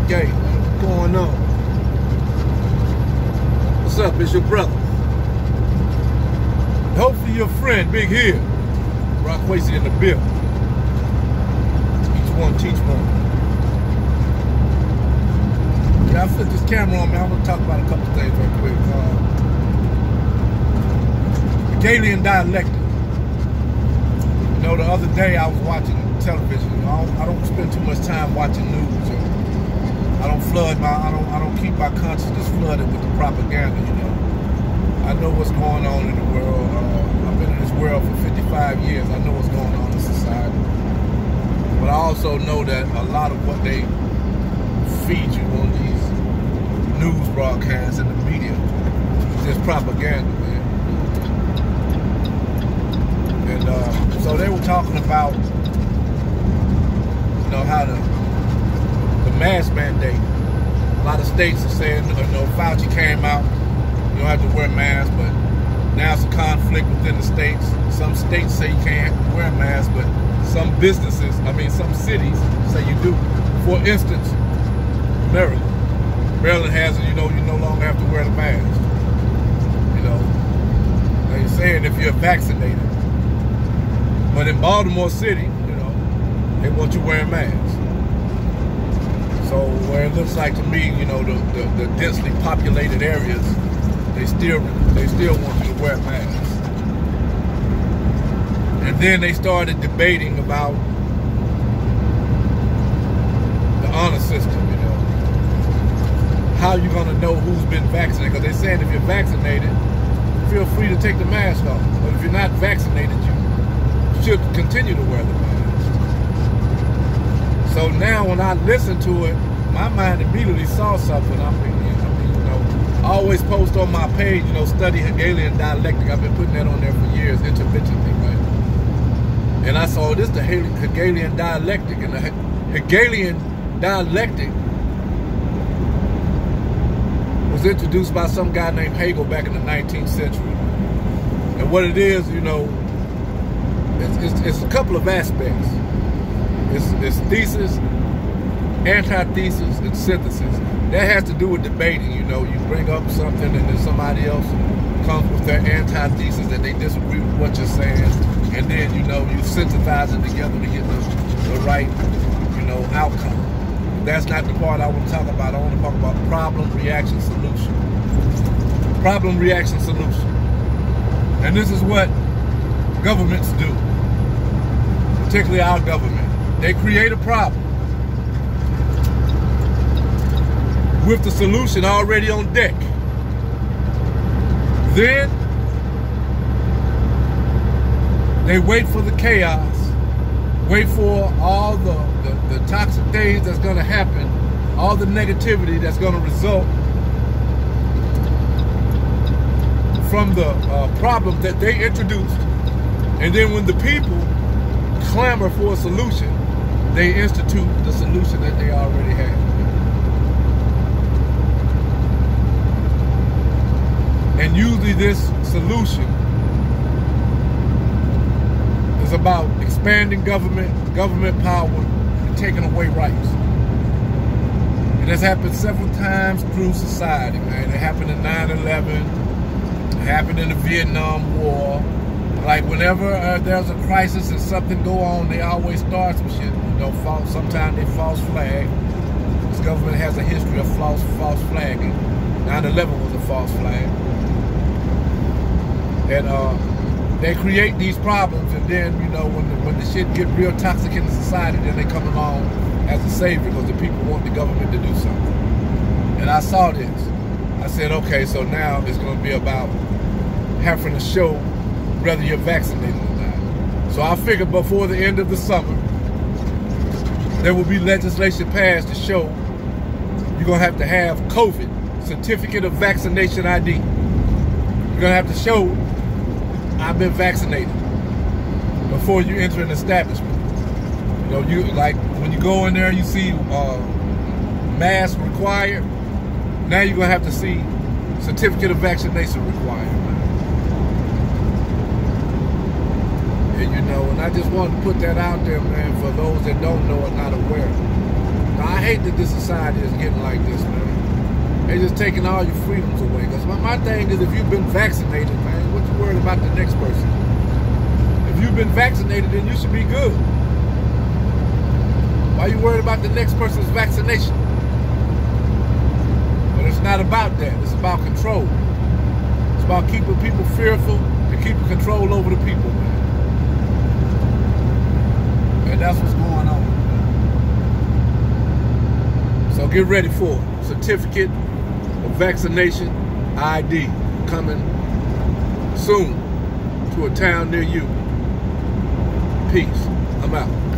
gay. What's going on? What's up? It's your brother. Hopefully your friend, Big Hill. Rock Wasted in the bill. Each one teach one. Yeah, I flip this camera on, man. I want to talk about a couple things real quick. Hegelian dialectic. You know, the other day I was watching television. I don't spend too much time watching news. I don't keep my consciousness flooded with the propaganda. You know, I know what's going on in the world. I've been in this world for 55 years. I know what's going on in society. But I also know that a lot of what they feed you on these news broadcasts and the media is just propaganda, man. And so they were talking about, you know, how the mask mandate. A lot of states are saying, you know, Fauci came out, you don't have to wear masks, but now it's a conflict within the states. Some states say you can't wear a mask, but some businesses, some cities say you do. For instance, Maryland. Maryland has it, you know, you no longer have to wear the mask. You know, they're saying if you're vaccinated. But in Baltimore City, you know, they want you wearing masks. So where it looks like to me, you know, the densely populated areas, they still want you to wear masks. And then they started debating about the honor system, you know. How you gonna know who's been vaccinated? Because they're saying if you're vaccinated, feel free to take the mask off. But if you're not vaccinated, you should continue to wear the mask. So now when I listen to it, my mind immediately saw something. I mean, you know, I always post on my page, you know, study Hegelian dialectic. I've been putting that on there for years, intermittently, right? And I saw this, the Hegelian dialectic. And the Hegelian dialectic was introduced by some guy named Hegel back in the 19th century. And what it is, you know, it's a couple of aspects. It's thesis, antithesis, and synthesis. That has to do with debating. You know, you bring up something and then somebody else comes with their antithesis that they disagree with what you're saying, and then, you know, you synthesize it together to get the right, you know, outcome. That's not the part I want to talk about. I want to talk about problem, reaction, solution. Problem, reaction, solution. And this is what governments do, particularly our government. They create a problem with the solution already on deck. Then they wait for the chaos, wait for all the toxic things that's going to happen, all the negativity that's going to result from the problem that they introduced. And then when the people clamor for a solution, they institute the solution that they already have. And usually this solution is about expanding government power, and taking away rights. It has happened several times through society, man. It happened in 9/11. It happened in the Vietnam War. Like whenever there's a crisis and something go on, they always start some shit. You know, sometimes they false flag. This government has a history of false flagging. 9/11 was a false flag. And they create these problems, and then, you know, when the shit get real toxic in the society, then they come along as a savior because the people want the government to do something. And I saw this. I said, okay, so now it's going to be about having to show whether you're vaccinated or not. So I figured before the end of the summer, there will be legislation passed to show you're going to have COVID, certificate of vaccination ID. You're going to have to show I've been vaccinated before you enter an establishment. You know, you like when you go in there, you see mask required. Now you're gonna have to see certificate of vaccination required. And you know, and I just wanted to put that out there, man, for those that don't know or not aware. Now, I hate that this society is getting like this, man. They're just taking all your freedoms away. Because my thing is, if you've been vaccinated, man, what you worried about the next person? If you've been vaccinated, then you should be good. Why are you worried about the next person's vaccination? But it's not about that. It's about control. It's about keeping people fearful and keeping control over the people, man. And that's what's going on. So get ready for it. Certificate of vaccination ID coming soon to a town near you. Peace. I'm out.